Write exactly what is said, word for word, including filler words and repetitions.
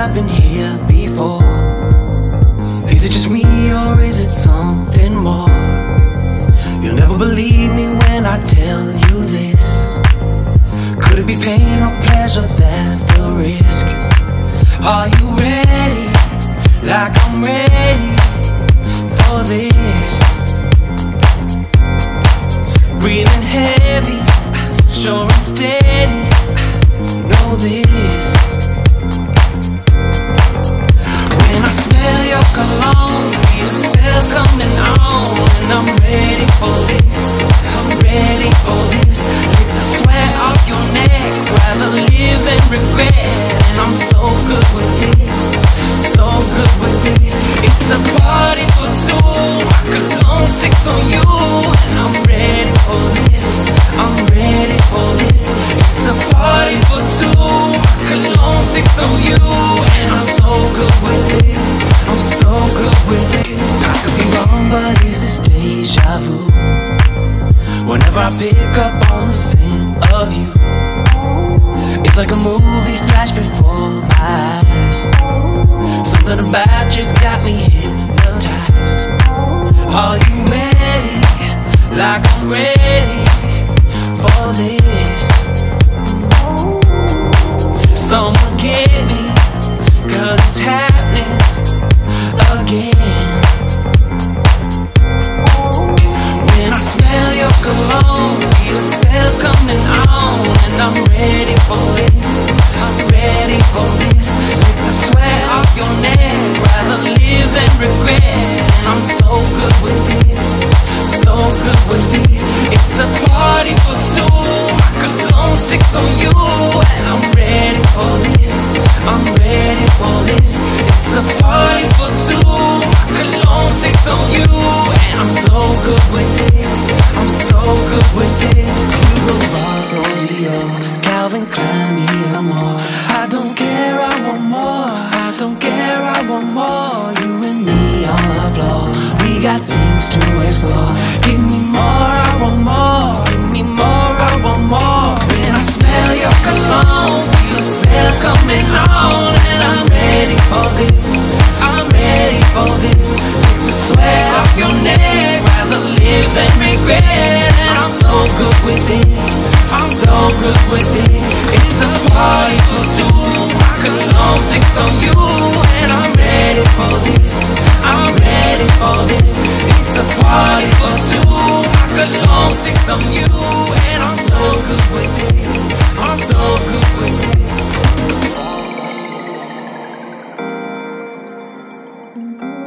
I've been here before. Is it just me or is it something more? You'll never believe me when I tell you this. Could it be pain or pleasure, that's the risk? Are you ready, like I'm ready for this? Breathing heavy, sure and steady, know this. When I smell your cologne, feel a spell coming on, and I'm ready for this, I'm ready for this. Lick the sweat off your neck, rather live than regret. And I'm so good with it, so good with it. It's a party for two, my cologne sticks on you, and I'm ready for this, I'm ready for this. It's a party for two, my cologne sticks on you, and I'm so good with it, I'm so good with it. I could be wrong, but is this deja vu? Whenever I pick up on the scent of you, it's like a movie flash before my eyes. Something about you's got me hypnotized. Are you ready, like I'm ready for this? Someone get me, cause it's happening again. When I smell your cologne, feel a spell coming on, and I'm ready for this, I'm ready for this. Lick the sweat off your neck, rather live than regret. And I'm so good with it, so good with it. It's a party for two, my cologne sticks on you, and I'm ready for this, I'm ready for this. It's a party for two, my cologne sticks on you, and I'm so good with it, I'm so good with it. Hugo Boss, O D O, Calvin Klein, me or more. I don't care, I want more. I don't care, I want more. You and me on the floor, we got things to explore. Give me more, I want more. Give me more, I want more. When I smell your cologne, feel a smell coming on, and I'm ready for this, I'm ready for this. Lick the sweat off your neck, rather live than regret. And I'm so good with it, I'm so good with it. It's a party for two, my cologne sticks on you, and I'm ready for this, I'm ready for this. It's a party for two, my cologne sticks on you, and I'm so good with it, I'm so good with it.